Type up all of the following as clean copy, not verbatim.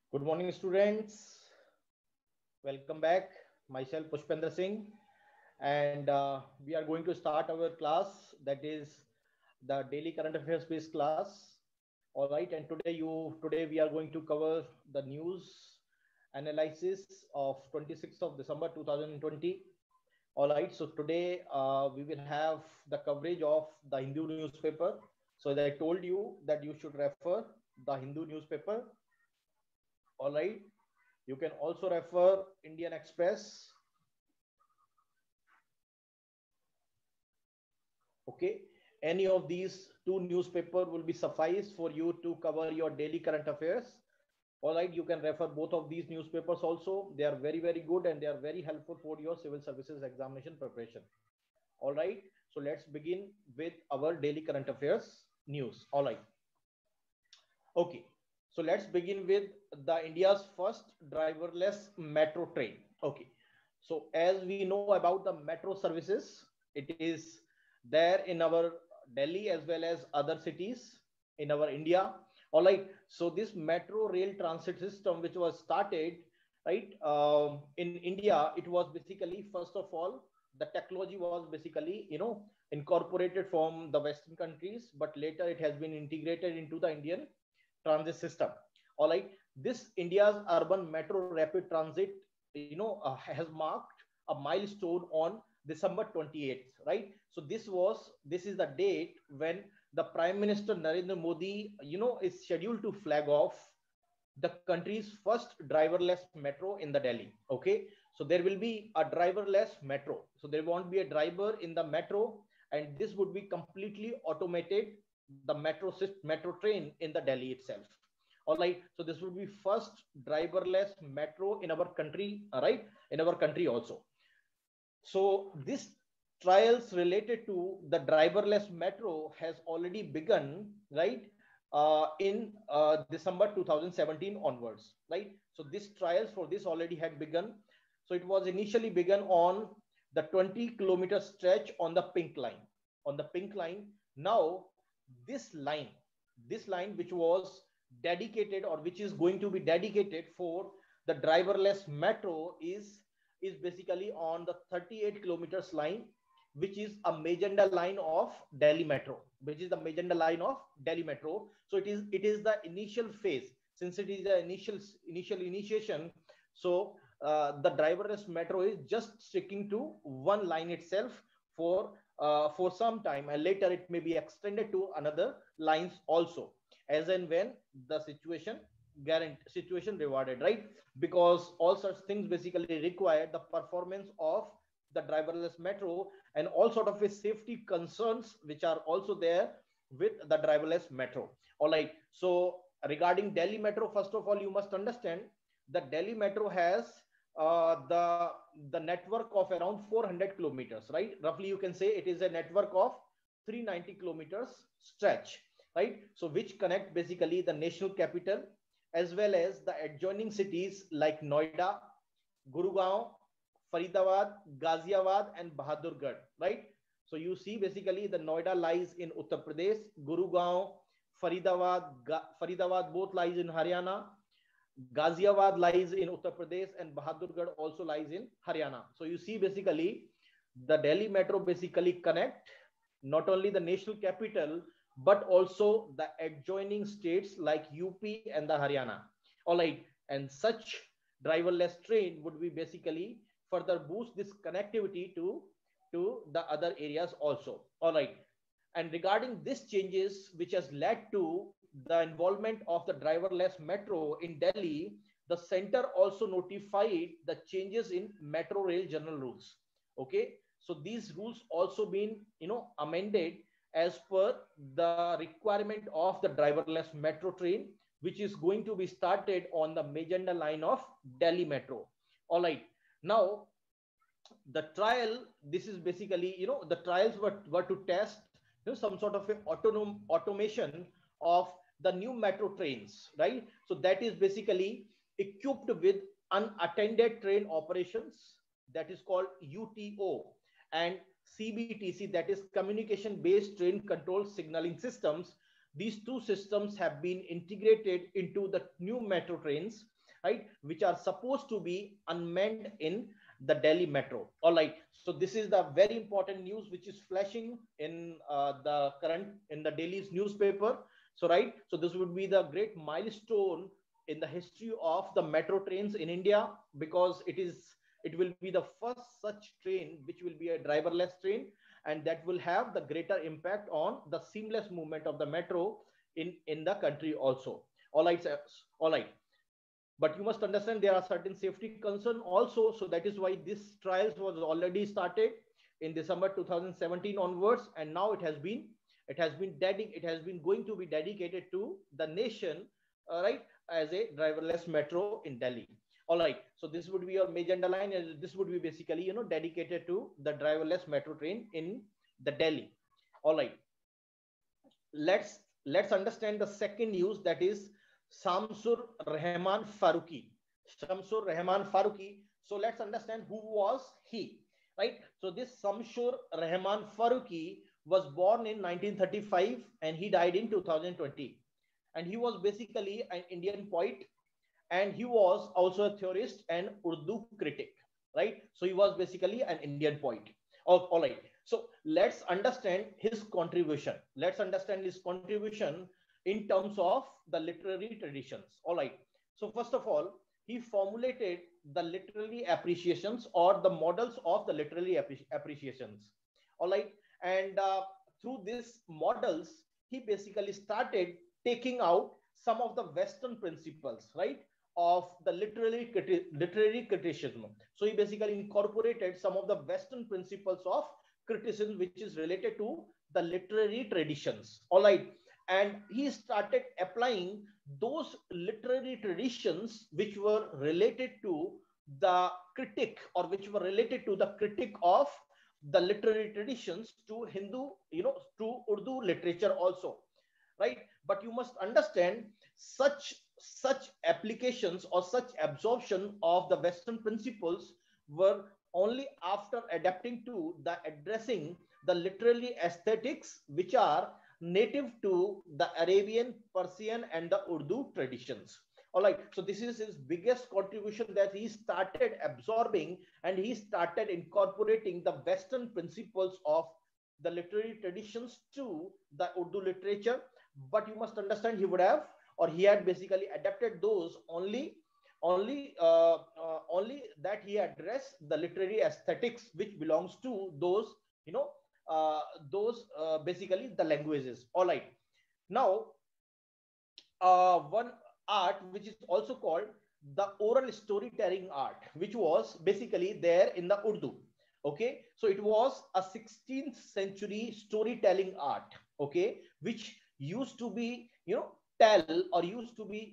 Good morning, students. Welcome back. Myself, Pushpendra Singh, and we are going to start our class. That is the daily current affairs based class. All right, and today we are going to cover the news analysis of 26th of December 2020. All right, so today we will have the coverage of the Hindu newspaper. So as I told you that you should refer the Hindu newspaper. All right, you can also refer Indian Express. Okay, any of these two newspaper will be suffice for you to cover your daily current affairs. All right, you can refer both of these newspapers also. They are very good and they are very helpful for your civil services examination preparation. All right, so let's begin with our daily current affairs news. All right. Okay, so let's begin with the India's first driverless metro train. Okay, so as we know about the metro services, it is there in our Delhi as well as other cities in our India. All right, so this metro rail transit system, which was started right in India, it was basically first of all the technology was basically incorporated from the Western countries, but later it has been integrated into the Indian transit system. All right, this India's urban metro rapid transit, has marked a milestone on December 28th, right? So this is the date when the Prime Minister Narendra Modi, is scheduled to flag off the country's first driverless metro in the Delhi. Okay, so there will be a driverless metro. So there won't be a driver in the metro, and this would be completely automated. The metro train in the Delhi itself. All right. So this would be first driverless metro in our country. All right, in our country also. So this trials related to the driverless metro has already begun, right? In December 2017 onwards, right? So this trials for this already had begun. So it was initially begun on the 20-kilometer stretch on the Pink Line. On the Pink Line, now this line, which was dedicated or which is going to be dedicated for the driverless metro is basically on the 38 kilometers line, which is a magenta line of Delhi Metro, which is the magenta line of Delhi Metro. So it is the initial phase. Since it is the initial initiation, so the driverless metro is just sticking to one line itself for some time, and later it may be extended to another lines also, as and when the situation rewarded, right? Because all such things basically require the performance of the driverless metro and all sort of safety concerns which are also there with the driverless metro. All right, so regarding Delhi Metro, first of all you must understand that Delhi Metro has the network of around 400 kilometers, right? Roughly you can say it is a network of 390 kilometers stretch, right? So which connect basically the national capital as well as the adjoining cities like Noida, Gurugram, Faridabad, Ghaziabad, and Bahadurgarh, right? So you see basically the Noida lies in Uttar Pradesh, Gurugram, Faridabad both lies in Haryana, Ghaziabad lies in Uttar Pradesh, and Bahadurgarh also lies in Haryana. So you see basically the Delhi Metro basically connect not only the national capital but also the adjoining states like UP and the Haryana. All right, and such driverless train would be basically further boost this connectivity to the other areas also. All right, and regarding these changes which has led to the involvement of the driverless metro in Delhi, the center also notified the changes in metro rail general rules. Okay, so these rules also been amended as per the requirement of the driverless metro train, which is going to be started on the magenta line of Delhi Metro. All right, now the trial, this is basically the trials were to test some sort of a automation of the new metro trains, right? So that is basically equipped with unattended train operations, that is called UTO, and CBTC, that is communication based train control signaling systems. These two systems have been integrated into the new metro trains, right, which are supposed to be unmanned in the Delhi metro. All right. So this is the very important news which is flashing in the current in the Delhi's newspaper. So right. So this would be the great milestone in the history of the metro trains in India, because it will be the first such train which will be a driverless train, and that will have the greater impact on the seamless movement of the metro in the country also. All right, all right. But you must understand there are certain safety concern also. So that is why this trials was already started in December 2017 onwards, and now it has been going to be dedicated to the nation, right, as a driverless metro in Delhi. All right. So this would be your major underline, and this would be basically dedicated to the driverless metro train in the Delhi. All right. Let's understand the second news, that is Shamsur Rahman Faruqi. Shamsur Rahman Faruqi. So let's understand who was he, right? So this Shamsur Rahman Faruqi was born in 1935 and he died in 2020. And he was basically an Indian poet, and he was also a theorist and Urdu critic, right? So he was basically an Indian poet. All right. So let's understand his contribution. Let's understand his contribution in terms of the literary traditions. All right. So first of all, he formulated the literary appreciations or the models of the literary appreciations. All right. And through these models, he basically started taking out some of the Western principles, right, of the literary criticism. So he basically incorporated some of the Western principles of criticism, which is related to the literary traditions. All right. And he started applying those literary traditions which were related to the critic, or which were related to the critic of the literary traditions, to Hindu, to Urdu literature also, right? But you must understand such applications or such absorption of the Western principles were only after adapting to the addressing the literary aesthetics which are native to the Arabian, Persian, and the Urdu traditions. All right. So this is his biggest contribution, that he started absorbing and he started incorporating the Western principles of the literary traditions to the Urdu literature. But you must understand, he had basically adapted those only that he addressed the literary aesthetics which belongs to those basically the languages. All right. Now one art which is also called the oral storytelling art, which was basically there in the Urdu. Okay, so it was a 16th century storytelling art, okay, which used to be tell, or used to be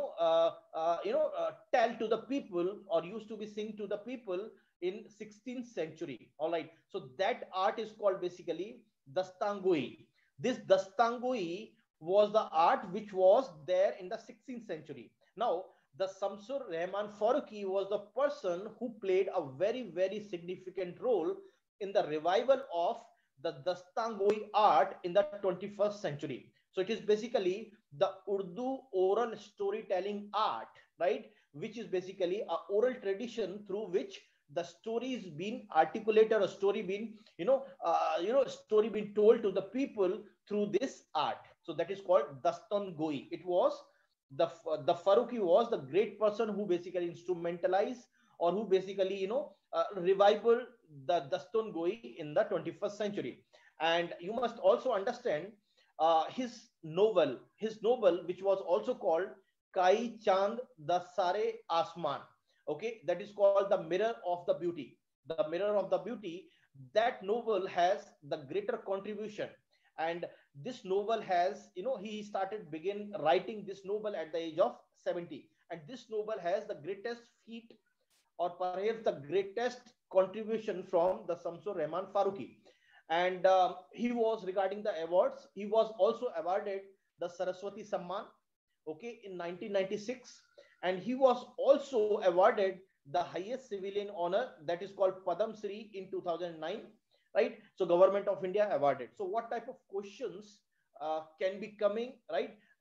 tell to the people, or used to be sing to the people in 16th century. All right. So that art is called basically Dastangoi. This Dastangoi was the art which was there in the 16th century. Now the Shamsur Rahman Faruqi was the person who played a very significant role in the revival of the Dastangoi art in the 21st century. So it is basically the Urdu oral storytelling art, right, which is basically a oral tradition through which the story is being articulated, or story being story being told to the people through this art. So that is called Dastangoi. It was the Faruqi was the great person who basically instrumentalized, or who basically revival the Dastangoi in the 21st century. And you must also understand his novel, which was also called Kai Chand the Sare Asman. Okay, that is called The Mirror of the Beauty. The Mirror of the Beauty. That novel has the greater contribution, and this novel has he started begin writing this novel at the age of 70, and this novel has the greatest feat, or perhaps the greatest contribution from the Shamsur Rahman Faruqi. And he was, regarding the awards, he was also awarded the Saraswati Samman, okay, in 1996, and he was also awarded the highest civilian honor, that is called Padam Shri, in 2009, right? So Government of India awarded. So what type of questions can be coming, right,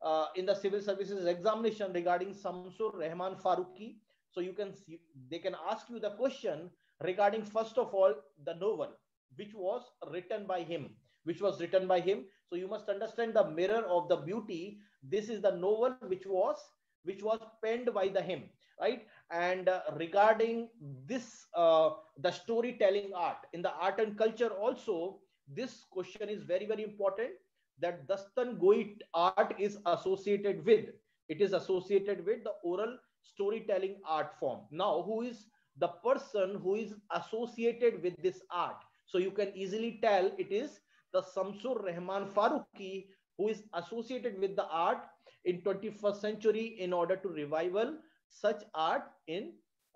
in the civil services examination regarding Samsur Rahman Faruqi. So you can see, they can ask you the question regarding, first of all, the novel which was written by him, So you must understand the Mirror of the Beauty. This is the novel which was penned by the him, right? And regarding this, the storytelling art, in the art and culture also, this question is very, very important, that Dastan Goi art is associated with, the oral storytelling art form. Now, who is the person who is associated with this art? So you can easily tell it is the Samsur Rahman Faruqi, who is associated with the art in 21st century in order to revival such art in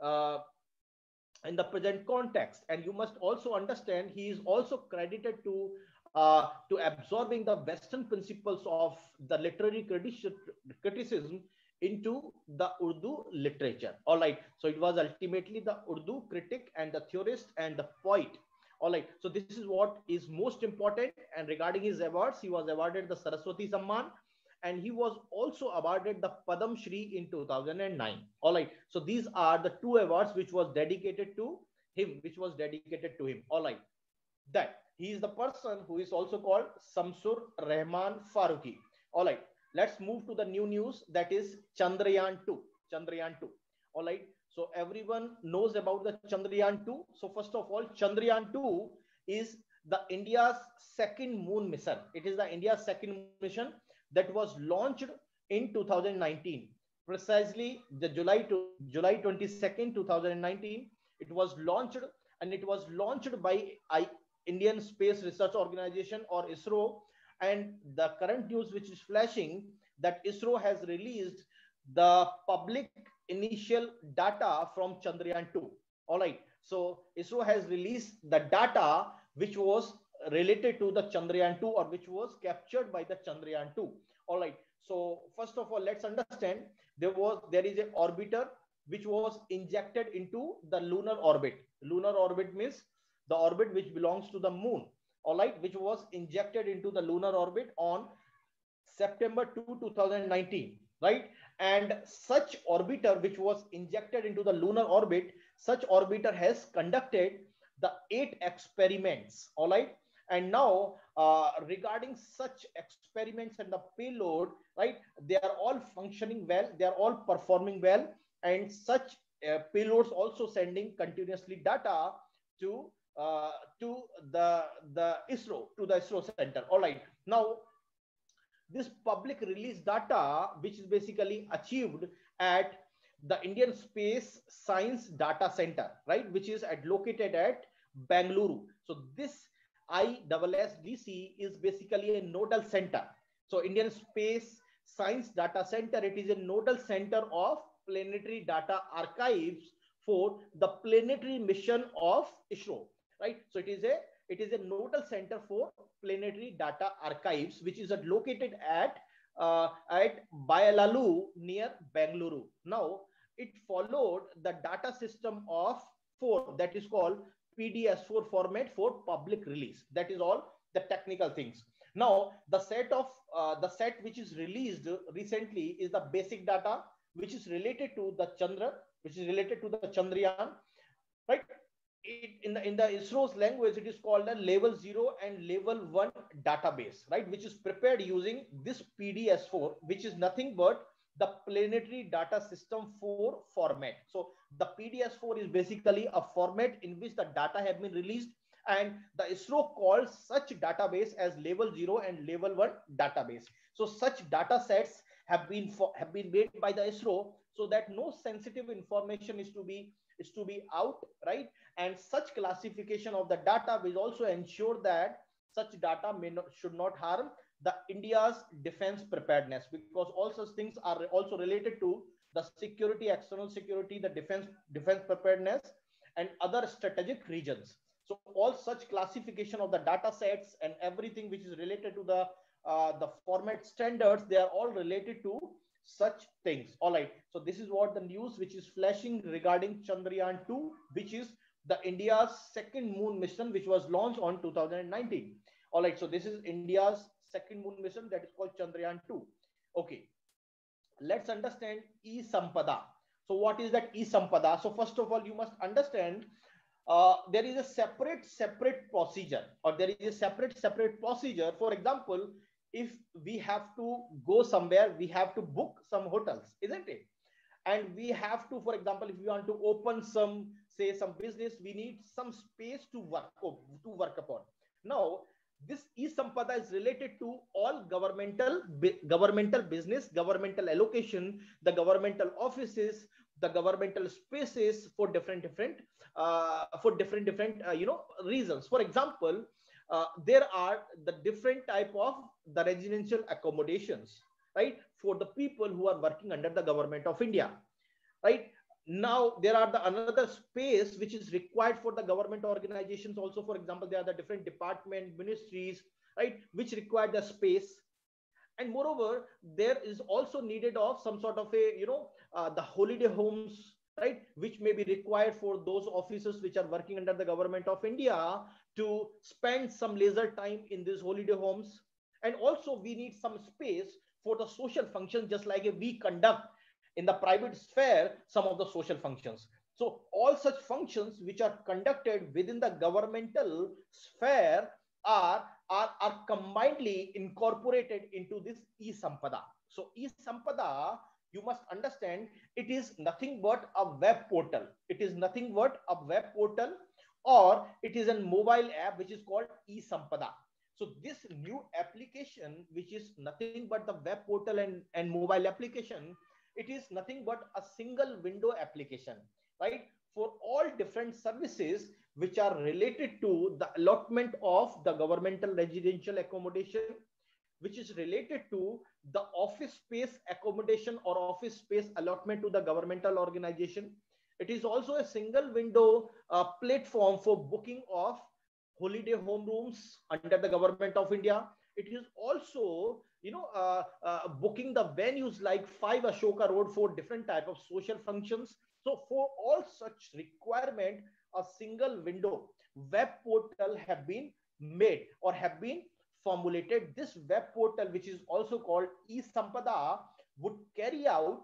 the present context. And you must also understand he is also credited to absorbing the Western principles of the literary criticism into the Urdu literature. All right. So it was ultimately the Urdu critic and the theorist and the poet. All right. So this is what is most important. And regarding his awards, he was awarded the Saraswati Samman, and he was also awarded the Padam Shri in 2009. All right. So these are the two awards which was dedicated to him, All right. That he is the person who is also called Samsur Rahman Faruqi. All right. Let's move to the new news, that is Chandrayaan 2. All right. So everyone knows about the Chandrayaan 2. So first of all, Chandrayaan 2 is the India's second moon mission. It is the India's second mission that was launched in 2019, precisely the July 22nd, 2019. It was launched, and it was launched by Indian Space Research Organization, or ISRO. And the current news which is flashing, that ISRO has released the public initial data from Chandrayaan 2. All right. So ISRO has released the data which was related to the Chandrayaan 2, or which was captured by the Chandrayaan 2. All right. So first of all, let's understand, there is an orbiter which was injected into the lunar orbit. Lunar orbit means the orbit which belongs to the moon. All right, which was injected into the lunar orbit on September 2, 2019, right? And such orbiter which was injected into the lunar orbit, such orbiter has conducted the 8 experiments. All right. And now regarding such experiments and the payload, right, they are all functioning well, they are all performing well, and such payloads also sending continuously data to the ISRO center. All right. Now, this public release data, which is basically achieved at the Indian Space Science Data Center, right, which is located at Bangalore. So this ISSDC is basically a nodal center. So Indian Space Science Data Center, it is a nodal center of planetary data archives for the planetary mission of ISRO, right? So it is a nodal center for planetary data archives, which is located at Bayalalu near Bangalore. Now, it followed the data system of 4, that is called PDS4 format for public release. That is all the technical things. Now, the set which is released recently is the basic data, which is related to the Chandra, which is related to the Chandrayaan, right? In the ISRO's language, it is called a level 0 and level 1 database, right, which is prepared using this PDS4, which is nothing but the planetary data system 4 format. So the PDS4 is basically a format in which the data have been released, and the ISRO calls such database as level 0 and level 1 database. So such data sets have been made by the ISRO, so that no sensitive information is to be out, right? And such classification of the data will also ensure that such data should not harm the India's defense preparedness, because all such things are also related to the security, external security, the defense preparedness, and other strategic regions. So all such classification of the data sets and everything which is related to the format standards, they are all related to such things. All right. So this is what the news which is flashing regarding Chandrayaan 2, which is the India's second moon mission, which was launched on 2019. All right. So this is India's second moon mission, that is called Chandrayaan 2. Okay, let's understand e-sampada. So what is that e-sampada? So first of all, you must understand there is a separate procedure, or there is a separate procedure. For example, if we have to go somewhere, we have to book some hotels, isn't it? And we have to, for example, if we want to open some, say, some business, we need some space to work upon. Now this e-sampada is related to all governmental business, governmental allocation, the governmental offices, the governmental spaces for different reasons. For example, there are the different type of the residential accommodations, right, for the people who are working under the government of India, right? Now there are the another space which is required for the government organizations also. For example, there are the different department ministries, right, which require the space. And moreover, there is also needed of some sort of a the holiday homes, right, which may be required for those officers which are working under the government of India to spend some leisure time in these holiday homes. And also we need some space for the social functions, just like we conduct in the private sphere some of the social functions. So all such functions which are conducted within the governmental sphere are combinedly incorporated into this e-sampada. So e-sampada, you must understand, it is nothing but a web portal. It is nothing but a web portal, or it is a mobile app which is called e-sampada. So this new application, which is nothing but the web portal and mobile application, it is nothing but a single window application, right, for all different services which are related to the allotment of the governmental residential accommodation, which is related to the office space accommodation or office space allotment to the governmental organization. It is also a single window platform for booking of holiday home rooms under the government of India. It is also booking the venues like 5 Ashoka Road for different type of social functions. So for all such requirement, a single window web portal have been made or have been formulated. This web portal, which is also called e-sampada, would carry out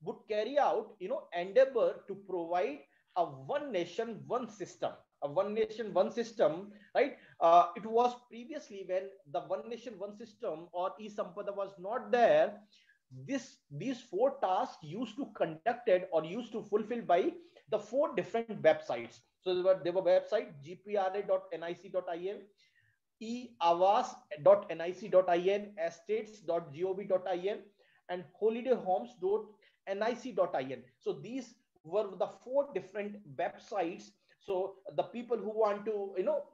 endeavor to provide a one nation one system, a one nation one system, right? It was previously, when the one nation one system or e-sampada was not there, these four tasks used to conducted or used to fulfilled by the four different websites. So there were website gpra.nic.in, eawas.nic.in, estates.gov.in, and holidayhomes.nic.in. So these were the four different websites. So the people who want to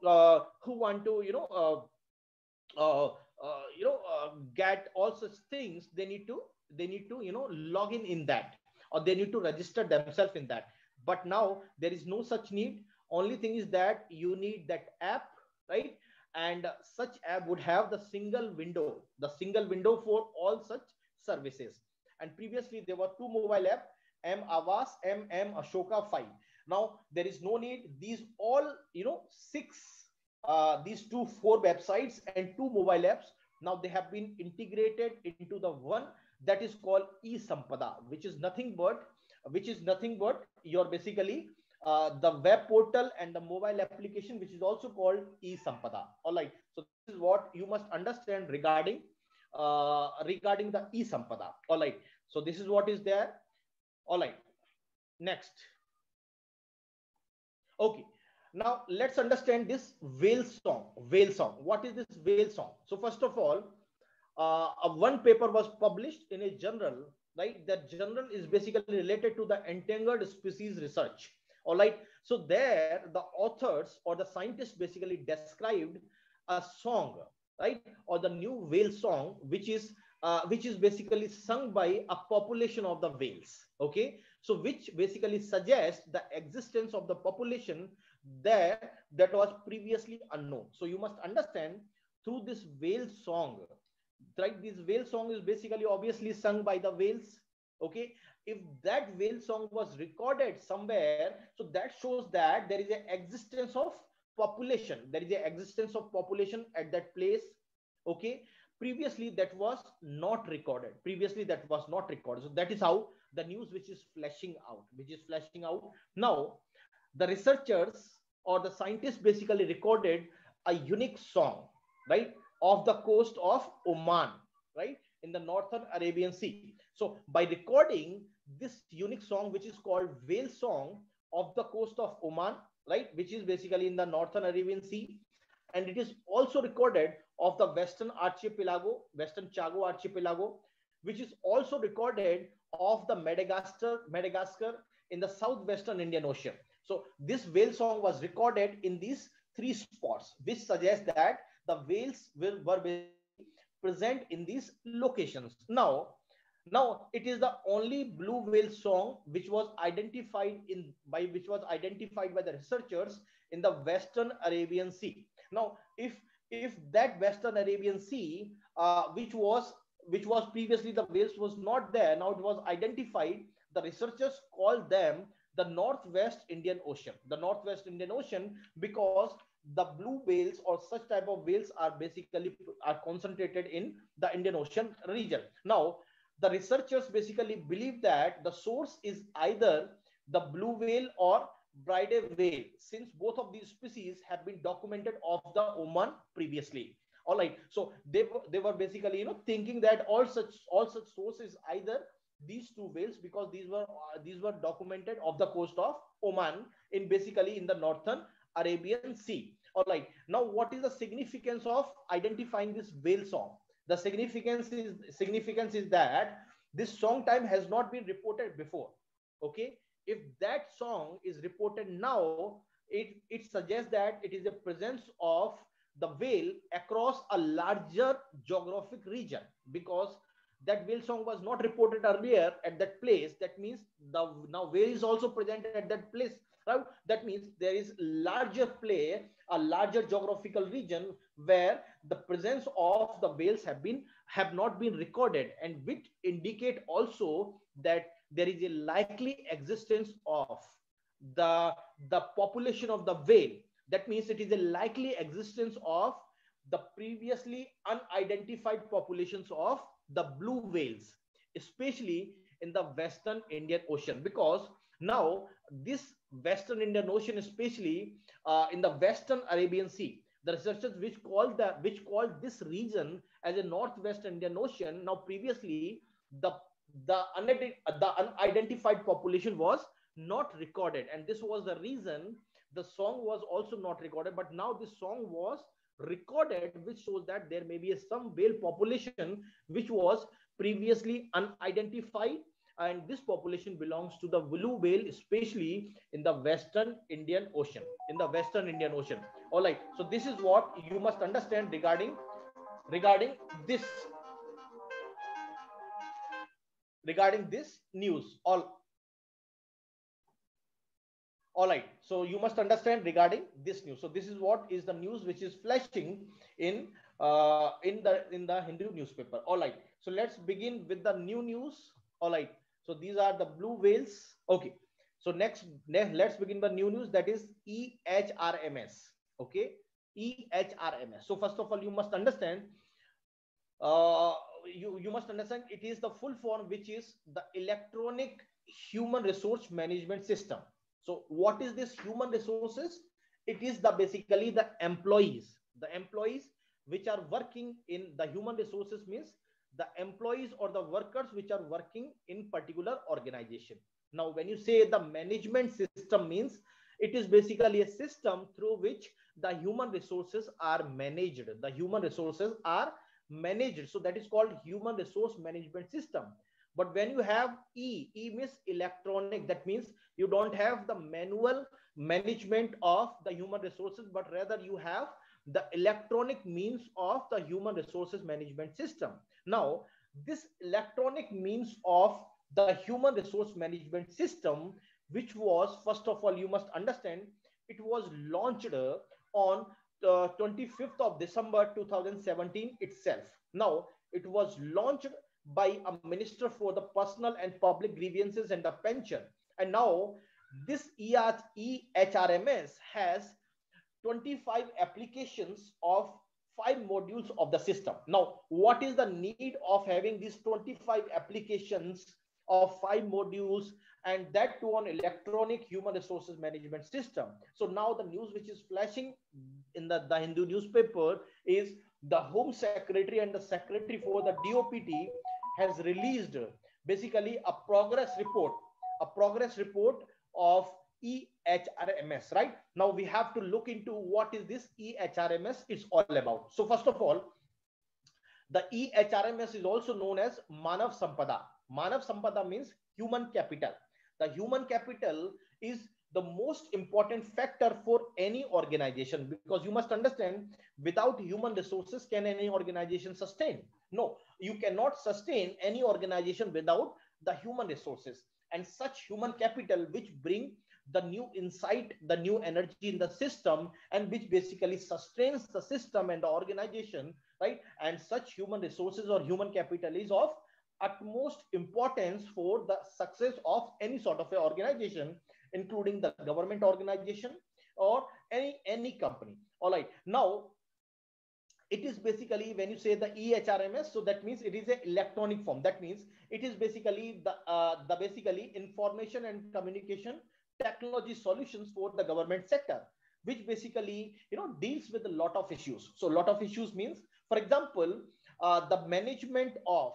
get all such things, they need to log in that, or they need to register themselves in that. But now there is no such need. Only thing is that you need that app, right? And such app would have the single window for all such services. And previously there were two mobile app, M Awas, M Ashoka 5. Now there is no need. These all these four websites and two mobile apps, now they have been integrated into the one, that is called e-sampada, which is nothing but your basically the web portal and the mobile application, which is also called e-sampada. All right, so this is what you must understand regarding the e-sampada. All right, so this is what is there. All right, next. Okay, now let's understand this whale song. Whale song, what is this whale song? So first of all, one paper was published in a journal, right? That journal is basically related to the endangered species research. All right, so there the authors or the scientists basically described a song, right, or the new whale song, which is basically sung by a population of the whales. Okay, so which basically suggests the existence of the population there that was previously unknown. So you must understand, through this whale song, right, this whale song is basically obviously sung by the whales. Okay, if that whale song was recorded somewhere, so that shows that there is an existence of population, at that place. Okay, previously that was not recorded. Previously that was not recorded. So that is how the news which is flashing out, now. The researchers or the scientists basically recorded a unique song, right, off the coast of Oman, right, in the northern Arabian Sea. So by recording this unique song, which is called whale song, off the coast of Oman, right, which is basically in the northern Arabian Sea, and it is also recorded of the Western Chago archipelago, which is also recorded of the Madagascar in the southwestern Indian Ocean. So this whale song was recorded in these three spots, which suggests that the whales were present in these locations. Now it is the only blue whale song which was identified by the researchers in the Western Arabian Sea. Now, if that Western Arabian Sea, which was previously the whales was not there, now it was identified. The researchers called them the Northwest Indian Ocean. The Northwest Indian Ocean, because the blue whales or such type of whales are concentrated in the Indian Ocean region. Now, the researchers basically believe that the source is either the blue whale or Bridie whale, since both of these species have been documented off the Oman previously. All right, so they were basically thinking that all such sources either these two whales, because these were documented off the coast of Oman in the northern Arabian Sea. All right, now what is the significance of identifying this whale song? The significance is that this song time has not been reported before. Okay, if that song is reported now, it suggests that it is a presence of the whale across a larger geographic region, because that whale song was not reported earlier at that place. That means the now whale is also present at that place, right? That means there is a larger geographical region where the presence of the whales have not been recorded, and which indicate also that there is a likely existence of the population of the whale. That means it is a likely existence of the previously unidentified populations of the blue whales, especially in the Western Indian Ocean, because now this Western Indian Ocean, especially in the Western Arabian Sea, the researchers which called this region as a Northwest Indian Ocean. Now, previously the unidentified population was not recorded, and this was the reason the song was also not recorded. But now this song was recorded, which shows that there may be some whale population which was previously unidentified, and this population belongs to the blue whale, especially in the Western Indian Ocean. All right, so this is what you must understand regarding this news. All right, so you must understand regarding this news. So this is what is the news which is flashing in the Hindu newspaper. All right, so let's begin with the new news. All right, so these are the blue whales. Okay, so next let's begin the new news, that is EHRMS. Okay, EHRMS. So first of all, you must understand. You must understand it is the full form, which is the Electronic Human Resource Management System. So what is this human resources? It is basically the employees which are working in the human resources, means the employees or the workers which are working in particular organization. Now, when you say the management system, means it is basically a system through which the human resources are managed. So that is called human resource management system. But when you have E means electronic, that means you don't have the manual management of the human resources, but rather you have the electronic means of the human resources management system. Now, this electronic means of the human resource management system, which was, first of all, you must understand, it was launched on 25th of December 2017 itself. Now, it was launched by a minister for the personal and public grievances and the pension. And now this EHRMS has 25 applications of 5 modules of the system. Now, what is the need of having these 25 applications of 5 modules, and that too on electronic human resources management system? So now the news which is flashing in the Hindu newspaper is the Home Secretary and the Secretary for the DOPT has released basically a progress report of EHRMS, right? Now we have to look into what is this EHRMS it's all about. So first of all, the EHRMS is also known as Manav Sampada. Manav Sampada means human capital. The human capital is the most important factor for any organization, because you must understand, without human resources, can any organization sustain? No, you cannot sustain any organization without the human resources. And such human capital which bring the new insight, the new energy in the system, and which basically sustains the system and the organization, right? And such human resources or human capital is of utmost importance for the success of any sort of a organization, including the government organization or any company. All right. Now, it is basically, when you say the EHRMS, so that means it is an electronic form. That means it is basically the basically information and communication technology solutions for the government sector, which basically deals with a lot of issues. So a lot of issues means, for example, the management of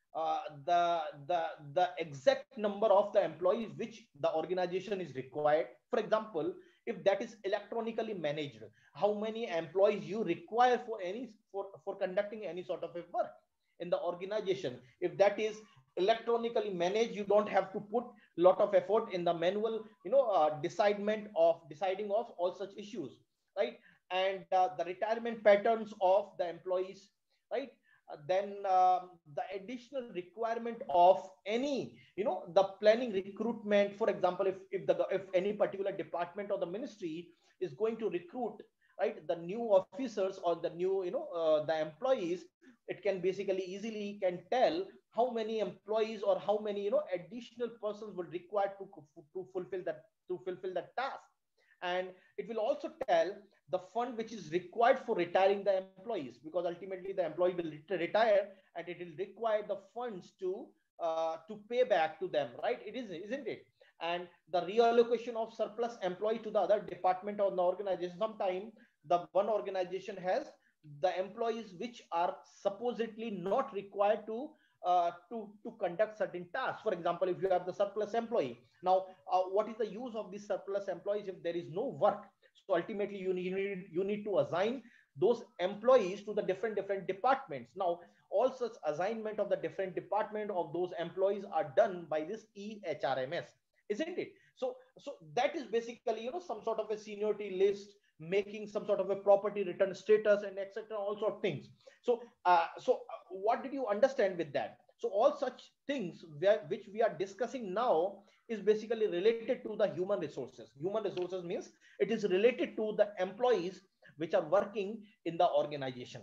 the exact number of the employees which the organization is required. For example, if that is electronically managed, how many employees you require for conducting any sort of a work in the organization. If that is electronically managed, you don't have to put a lot of effort in the manual deciding of all such issues, right? And the retirement patterns of the employees, right? Then the additional requirement of any the planning recruitment. For example, if any particular department or the ministry is going to recruit, right, the new officers or the new the employees, it can basically easily can tell how many employees or how many additional persons would require to fulfill that task. And it will also tell the fund which is required for retiring the employees, because ultimately the employee will retire and it will require the funds to pay back to them, right? It is, isn't it? And the reallocation of surplus employee to the other department or the organization. Sometimes the one organization has the employees which are supposedly not required to conduct certain tasks. For example, if you have the surplus employee, now what is the use of these surplus employees if there is no work? So ultimately you need to assign those employees to the different departments. Now all such assignment of the different department of those employees are done by this EHRMS, isn't it? So that is basically some sort of a seniority list, making some sort of a property return status, and etc., all sort of things. So what did you understand with that? So all such things which we are discussing now is basically related to the human resources. Human resources means it is related to the employees which are working in the organization,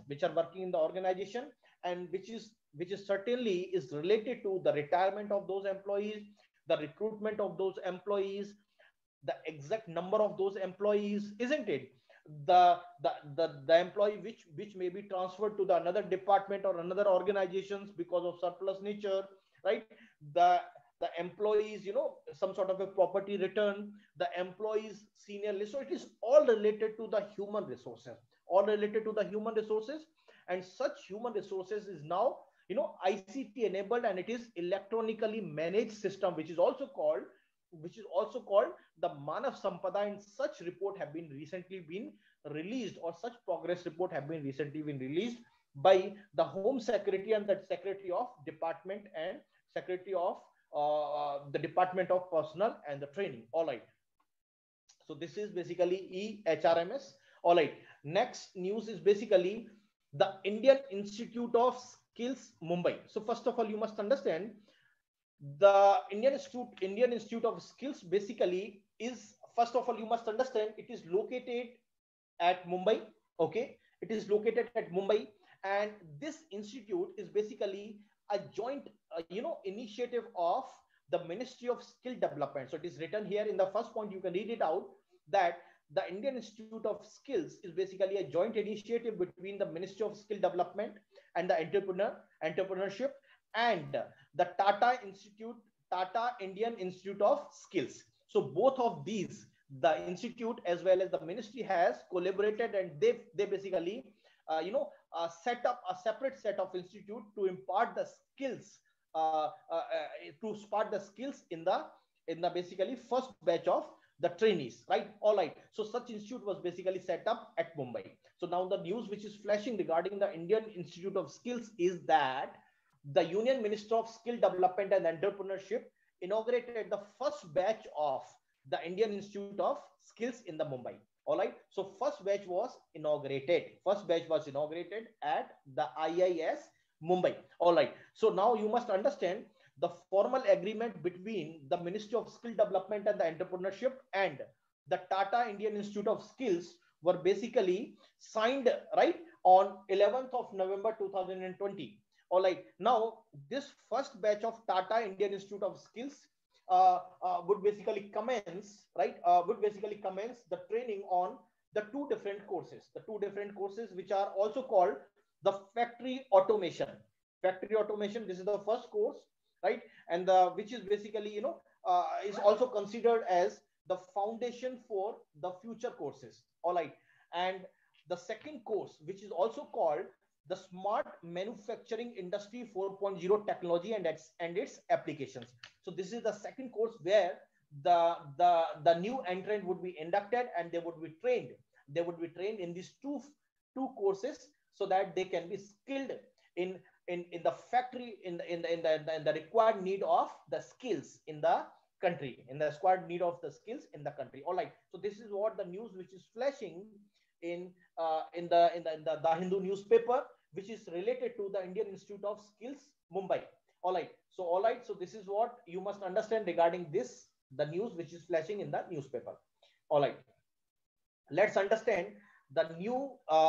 and which is certainly is related to the retirement of those employees, the recruitment of those employees, the exact number of those employees, isn't it? The employee which may be transferred to the another department or another organizations because of surplus nature, right? The employees, some sort of a property return, the employees senior list. So it is all related to the human resources, and such human resources is now ICT enabled, and it is electronically managed system, which is also called the Manav Sampada. And such report have been recently been released, or such progress report have been recently been released by the Home Secretary and the Secretary of Department and Secretary of the Department of Personnel and the Training. All right. So this is basically EHRMS. All right. Next news is basically the Indian Institute of Skills, Mumbai. So first of all, you must understand the Indian Institute of Skills basically is, first of all, you must understand it is located at Mumbai. Okay. It is located at Mumbai, and this institute is basically a joint initiative of the Ministry of Skill Development. So it is written here in the first point, you can read it out, that the Indian Institute of Skills is basically a joint initiative between the Ministry of Skill Development and the entrepreneurship and the Tata Indian Institute of Skills. So both of these, the institute as well as the ministry, has collaborated, and they basically set up a separate set of institute to impart the skills, to impart the skills in the basically first batch of the trainees, right? All right. So such institute was basically set up at Mumbai. So now the news which is flashing regarding the Indian Institute of Skills is that the Union Minister of Skill Development and Entrepreneurship inaugurated the first batch of the Indian Institute of Skills in the Mumbai. All right. So first batch was inaugurated. First batch was inaugurated at the IIS Mumbai. All right. So now you must understand the formal agreement between the Ministry of Skill Development and the Entrepreneurship and the Tata Indian Institute of Skills were basically signed, right, on 11th of November 2020. All right. Now, this first batch of Tata Indian Institute of Skills would basically commence, right? Would basically commence the training on the two different courses which are also called the factory automation. Factory automation. This is the first course, right? And which is basically, is also considered as the foundation for the future courses. All right. And the second course, which is also called the Smart Manufacturing Industry 4.0 Technology and its applications. So this is the second course where the new entrant would be inducted and they would be trained. They would be trained in these two courses so that they can be skilled in the factory, in the required need of the skills in the country, in the required need of the skills in the country. All right. So this is what the news which is flashing in the Hindu newspaper, which is related to the Indian Institute of Skills, Mumbai. All right. So this is what you must understand regarding this, the news which is flashing in the newspaper. All right. Let's understand the new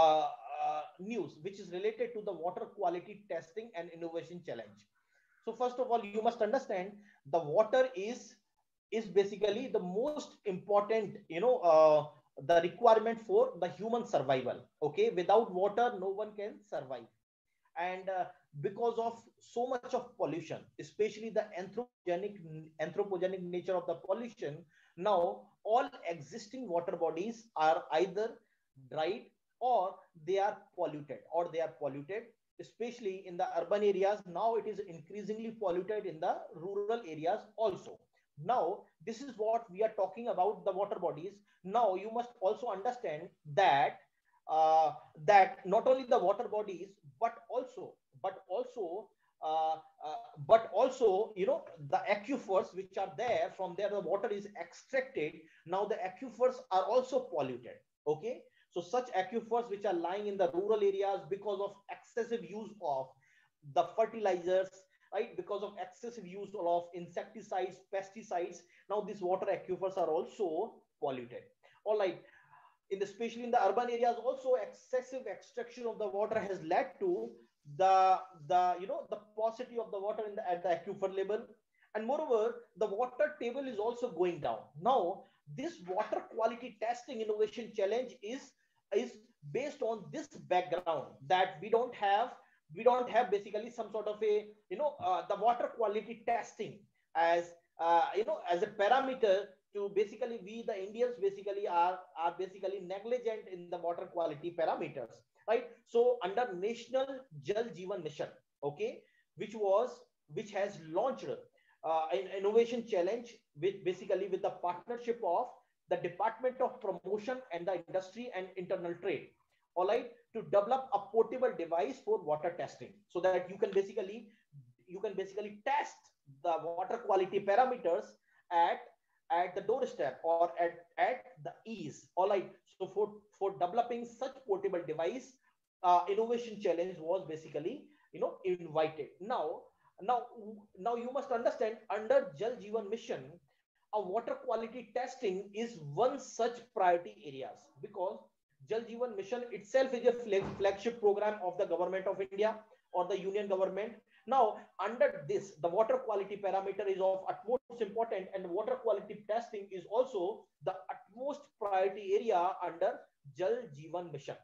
news which is related to the water quality testing and innovation challenge. So first of all, you must understand the water is basically the most important, the requirement for the human survival. Okay, without water no one can survive. And because of so much of pollution, especially the anthropogenic nature of the pollution, now all existing water bodies are either dried or they are polluted, especially in the urban areas. Now it is increasingly polluted in the rural areas also. Now this is what we are talking about, the water bodies. Now you must also understand that that not only the water bodies but also the aquifers which are there, from there the water is extracted. Now the aquifers are also polluted. Okay, so such aquifers which are lying in the rural areas because of excessive use of the fertilizers, right, because of excessive use of insecticides, pesticides, now these water aquifers are also polluted. All right. Especially in the urban areas also, excessive extraction of the water has led to the paucity of the water at the aquifer level. And moreover, the water table is also going down. Now this water quality testing innovation challenge is based on this background, that we don't have basically some sort of a the water quality testing as as a parameter to basically, we the Indians basically are basically negligent in the water quality parameters, right? So under National Jal Jeevan Mission, okay, which has launched an innovation challenge with the partnership of the Department of Promotion and the Industry and Internal Trade, all right, to develop a portable device for water testing, so that you can basically test the water quality parameters at the doorstep or at the ease. All right. So for developing such portable device, innovation challenge was basically invited. Now you must understand, under Jal Jeevan Mission, a water quality testing is one such priority areas, because Jal Jeevan Mission itself is a flagship program of the government of India or the union government, Now, under this, the water quality parameter is of utmost important, and water quality testing is also the utmost priority area under Jal Jeevan Mission.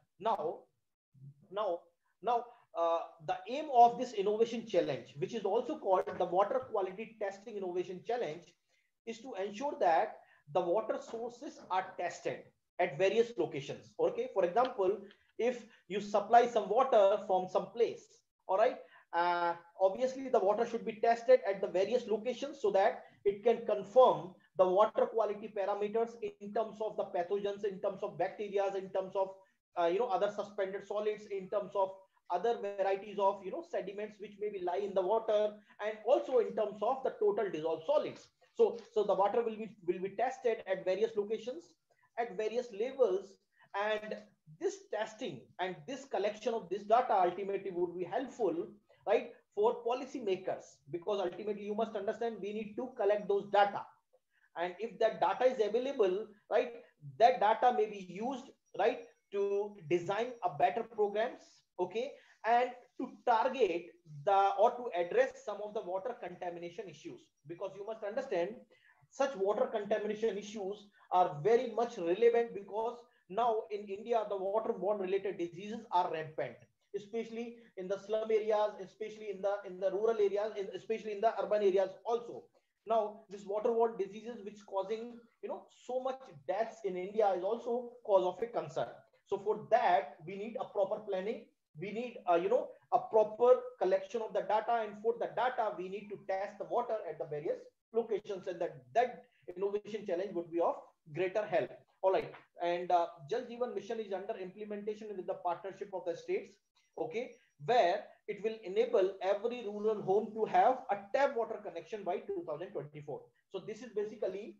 Now, the aim of this innovation challenge, which is also called the Water Quality Testing Innovation Challenge, is to ensure that the water sources are tested at various locations. Okay, for example, if you supply some water from some place, all right, obviously the water should be tested at the various locations so that it can confirm the water quality parameters in terms of the pathogens, in terms of bacteria, in terms of other suspended solids, in terms of other varieties of sediments which maybe lie in the water, and also in terms of the total dissolved solids. So the water will be tested at various locations, at various levels, and this testing and this collection of this data ultimately would be helpful, right, for policymakers, because ultimately you must understand we need to collect those data, and if that data is available, right, that data may be used, right, to design a better programs, okay, and to target the or to address some of the water contamination issues, because you must understand such water contamination issues are very much relevant, because now in India the waterborne related diseases are rampant, especially in the slum areas, especially in the rural areas, especially in the urban areas also. Now this waterborne diseases which causing so much deaths in India is also cause of a concern. So for that we need a proper planning, we need a proper collection of the data, and for the data we need to test the water at the various locations, and that innovation challenge would be of greater help. All right, and Jal Jeevan Mission is under implementation with the partnership of the states, okay, where it will enable every rural home to have a tap water connection by 2024. So this is basically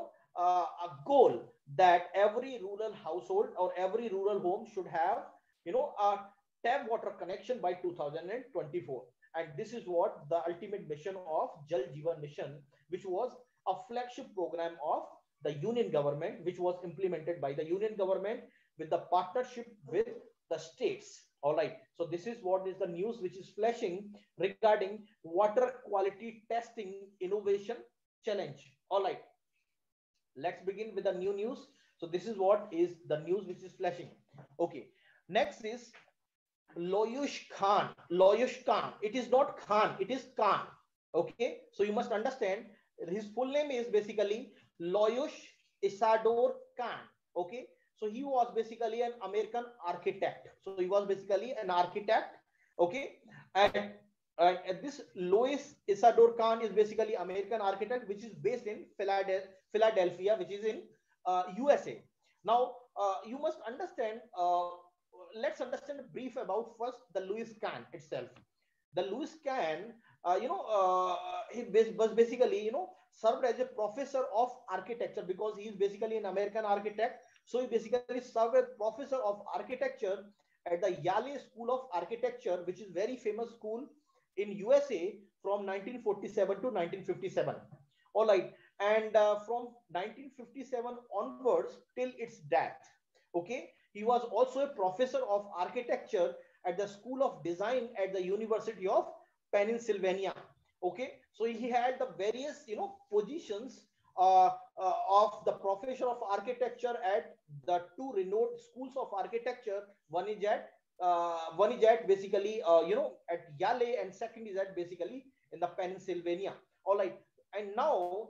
a goal that every rural household or every rural home should have a tap water connection by 2024. And this is what the ultimate mission of Jal Jeevan Mission, which was a flagship program of the union government, which was implemented by the union government with the partnership with the states. All right, so this is what is the news which is flashing regarding water quality testing innovation challenge. All right, let's begin with the new news. So this is what is the news which is flashing. Okay, next is Loyush Khan. Loyush Khan. It is not Khan, it is Khan. Okay, so you must understand his full name is basically Loyush Isador Khan. Okay, so he was basically an American architect. So he was basically an architect. Okay, and this Lois Isador Khan is basically American architect, which is based in Philadelphia, which is in USA. Now, you must understand. Let's understand a brief about first the Louis Kahn itself. The Louis Kahn, he was basically served as a professor of architecture, because he is basically an American architect. So he basically served as professor of architecture at the Yale School of Architecture, which is very famous school in USA from 1947 to 1957. All right, and from 1957 onwards till its death. Okay, he was also a professor of architecture at the School of Design at the University of Pennsylvania. Okay, so he had the various positions of the professor of architecture at the two renowned schools of architecture. One is at basically at Yale, and second is at basically in the Pennsylvania. All right, and now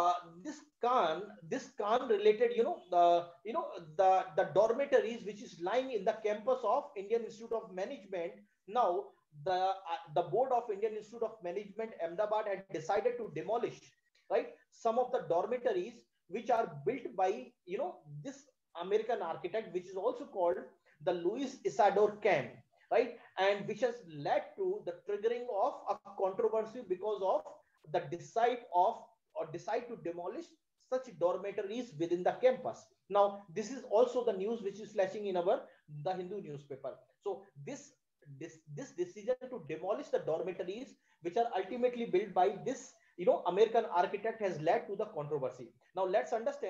this Khan related the dormitories which is lying in the campus of Indian Institute of Management. Now the board of Indian Institute of Management Ahmedabad had decided to demolish, right, some of the dormitories which are built by this American architect, which is also called the Louis Isador Khan, right, and which has led to the triggering of a controversy because of the decide to demolish such dormitories within the campus. Now this is also the news which is flashing in the Hindu newspaper. So this decision to demolish the dormitories which are ultimately built by this American architect has led to the controversy. Now let's understand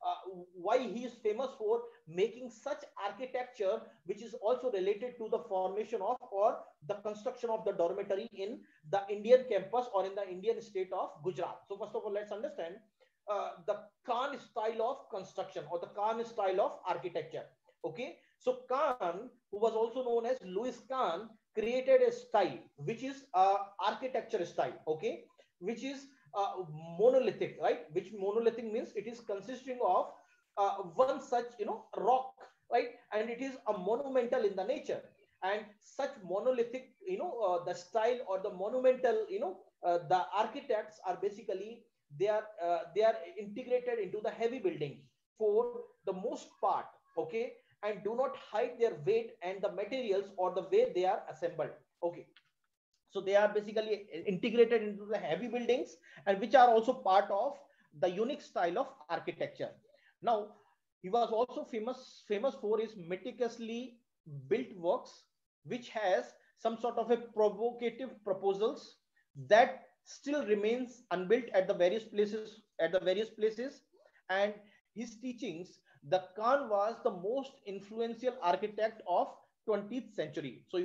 why he is famous for making such architecture, which is also related to the formation of or the construction of the dormitory in the Indian campus or in the Indian state of Gujarat. So first of all, let's understand the Khan style of construction or the Khan style of architecture. Okay, so Khan, who was also known as Louis Kahn, created a style which is architecture style. Okay, which is monolithic, right? Which monolithic means it is consisting of one such, rock, right? And it is a monumental in the nature. And such monolithic, the style or the monumental, the architects are basically they are integrated into the heavy building for the most part. Okay, and do not hide their weight and the materials or the way they are assembled. Okay, so they are basically integrated into the heavy buildings, and which are also part of the unique style of architecture. Now, he was also famous for his meticulously built works, which has some sort of a provocative proposals that still remains unbuilt at the various places. And his teachings, the Khan was the most influential architect of 20th century. So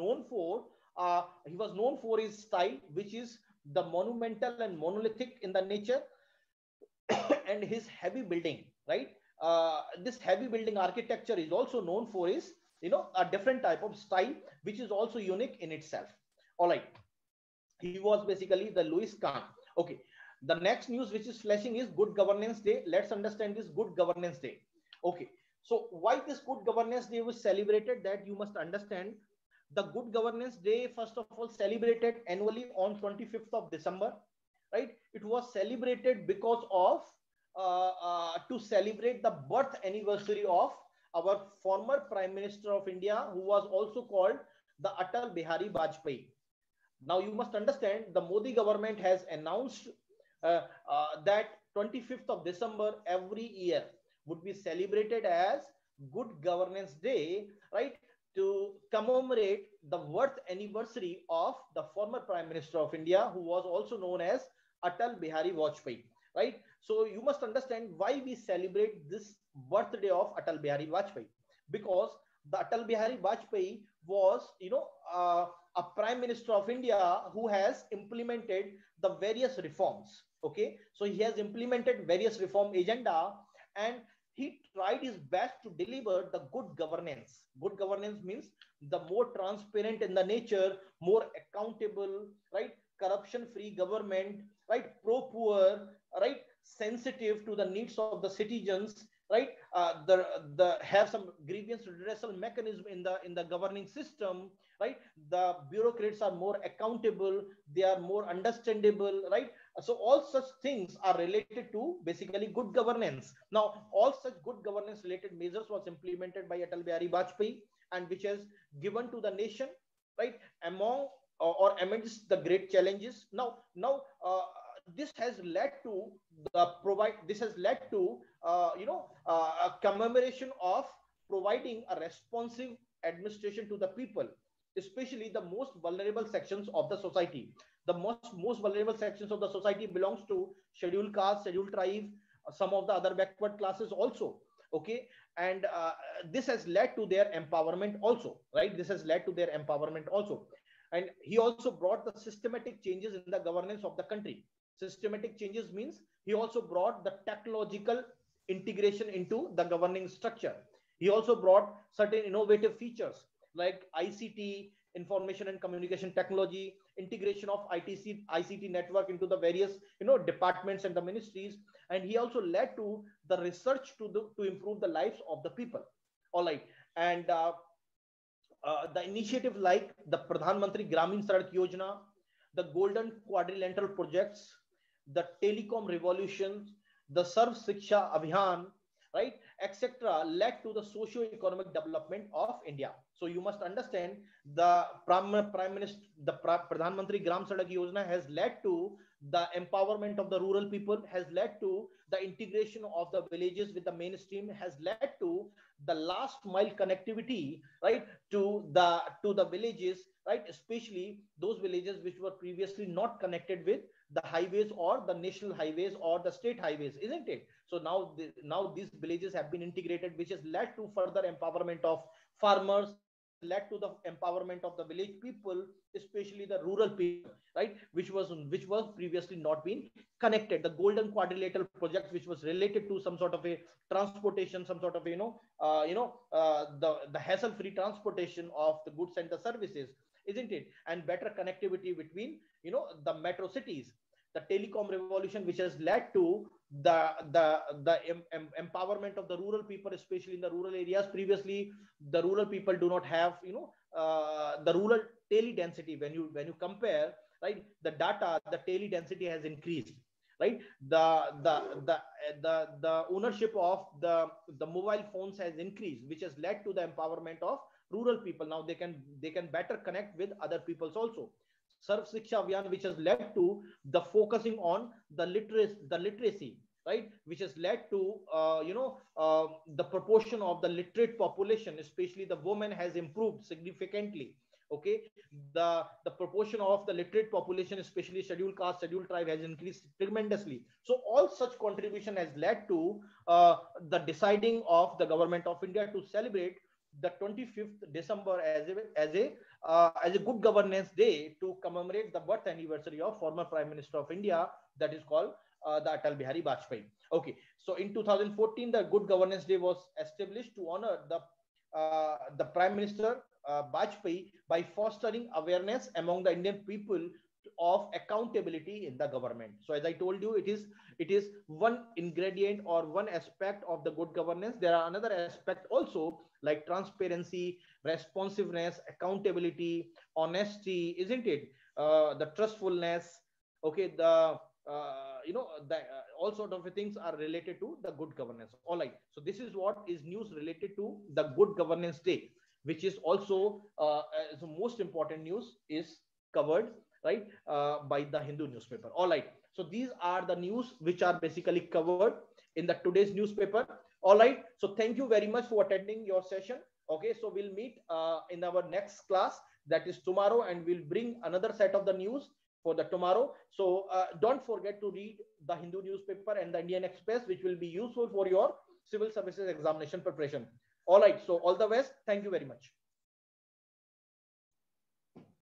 he was known for his style, which is the monumental and monolithic in the nature, and his heavy building, right? This heavy building architecture is also known for his, a different type of style, which is also unique in itself. All right, he was basically the Louis Kahn. Okay, the next news which is flashing is Good Governance Day. Let's understand this Good Governance Day. Okay, so why this Good Governance Day was celebrated? That you must understand. The Good Governance Day, first of all, celebrated annually on 25th of December, right? It was celebrated because of to celebrate the birth anniversary of our former Prime Minister of India, who was also called the Atal Bihari Vajpayee. Now you must understand, the Modi government has announced that 25th of December every year would be celebrated as Good Governance Day, right? To commemorate the birth anniversary of the former Prime Minister of India, who was also known as Atal Bihari Vajpayee, right? So you must understand why we celebrate this birthday of Atal Bihari Vajpayee, because the Atal Bihari Vajpayee was, a Prime Minister of India who has implemented the various reforms. Okay, so he has implemented various reform agenda, and he tried his best to deliver the good governance. Good governance means the more transparent in the nature, more accountable, right? Corruption-free government, right? Pro-poor, right? Sensitive to the needs of the citizens, right? The have some grievance redressal mechanism in the governing system, right? The bureaucrats are more accountable, they are more understandable, right? So all such things are related to basically good governance. Now, all such good governance related measures was implemented by Atal Bihari Vajpayee, and which has given to the nation, right, among or amidst the great challenges. Now, this has led to this has led to a commemoration of providing a responsive administration to the people, especially the most vulnerable sections of the society. The most vulnerable sections of the society belongs to scheduled caste, scheduled tribe, some of the other backward classes also. Okay, and this has led to their empowerment also, right? This has led to their empowerment also. And he also brought the systematic changes in the governance of the country. Systematic changes means he also brought the technological integration into the governing structure. He also brought certain innovative features like ICT, information and communication technology, integration of ICT network into the various departments and the ministries. And he also led to the research to improve the lives of the people. All right, and the initiative like the Pradhan Mantri Gramin Sadak Yojana, the Golden Quadrilateral projects, the telecom revolution, the Sarv Shiksha Abhiyan, right, etc., led to the socio-economic development of India. So you must understand, the Prime Minister, the Pradhan Mantri Gram Sadak Yojana has led to the empowerment of the rural people, has led to the integration of the villages with the mainstream, has led to the last mile connectivity, right, to the villages, right, especially those villages which were previously not connected with the highways or the national highways or the state highways, isn't it? So now these villages have been integrated, which has led to further empowerment of farmers, which has led to the empowerment of the village people, especially the rural people, right? Which was previously not been connected. The golden quadrilateral project, which was related to some sort of a transportation, some sort of the hassle free transportation of the goods and the services, isn't it? And better connectivity between the metro cities, the telecom revolution, which has led to the empowerment of the rural people, especially in the rural areas. Previously, the rural people do not have the rural tele density. When you compare, right, the data, the tele density has increased, right? The ownership of the mobile phones has increased, which has led to the empowerment of rural people. Now they can better connect with other peoples also. Sarv Shiksha Abhiyan, which has led to the focusing on the literacy, right? Which has led to the proportion of the literate population, especially the women, has improved significantly. Okay, the proportion of the literate population, especially scheduled caste, scheduled tribe, has increased tremendously. So all such contribution has led to the deciding of the government of India to celebrate the 25th December as a good governance day, to commemorate the birth anniversary of former Prime Minister of India, that is called the Atal Bihari Vajpayee. Okay, so in 2014, the Good Governance Day was established to honor the Prime Minister Vajpayee by fostering awareness among the Indian people of accountability in the government. So as I told you, it is one ingredient or one aspect of the good governance. There are another aspect also, like transparency, responsiveness, accountability, honesty, isn't it? The trustfulness. Okay, all sort of things are related to the good governance. All right. So this is what is news related to the Good Governance Day, which is also the most important news is covered, right, by the Hindu newspaper. All right. So these are the news which are basically covered in the today's newspaper. All right. So thank you very much for attending your session. Okay. So we'll meet in our next class, that is tomorrow, and we'll bring another set of the news for the tomorrow. So don't forget to read the Hindu newspaper and the Indian Express, which will be useful for your civil services examination preparation. All right. So all the best. Thank you very much.